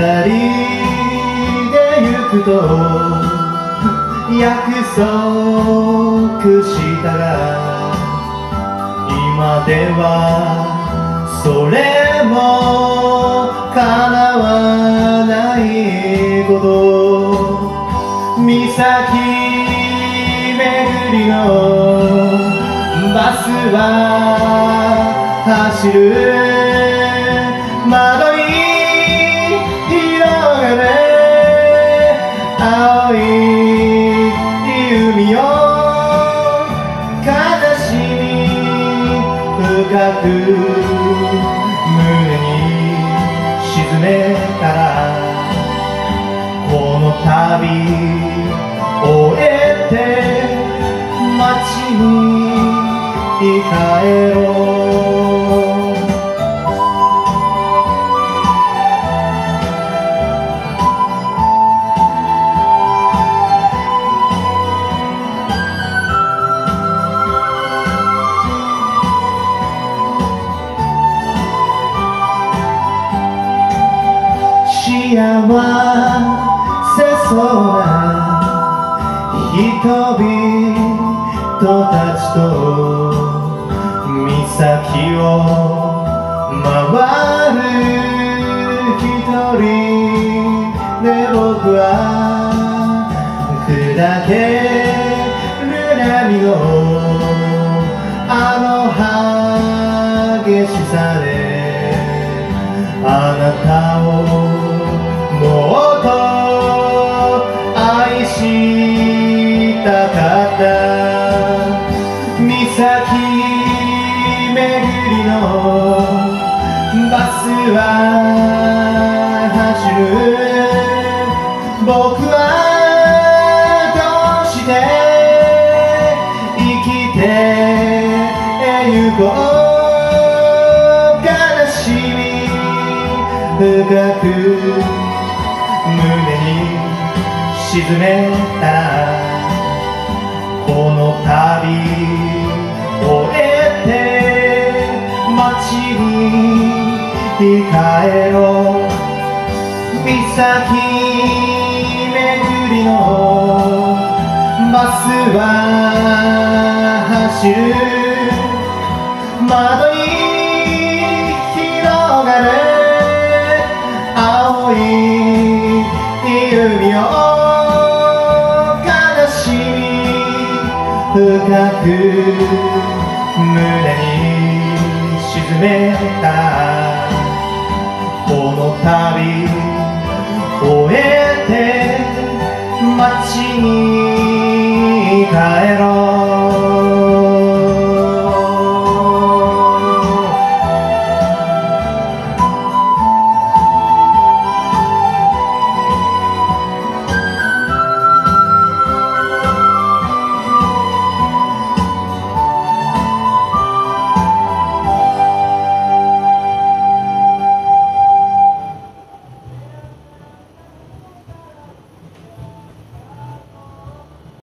人で行くと約束したが、今ではそれも叶わないこと。岬巡りのバスは走る。窓に広がる青い海よ、悲しみ深く胸に沈めたら、この旅終えて街に帰ろう。幸せそうな人々たちと岬を回る一人で、僕は砕ける波のあの激しさであなたをもっと愛したかった。岬巡りのバスは走る。僕はどうして生きてゆこう。悲しみ深く胸に沈めたら、この旅終えて街に帰ろう。岬巡りのバスは走る。窓に広がる青い海よ、悲しみ深く胸に沈めたら、この旅終え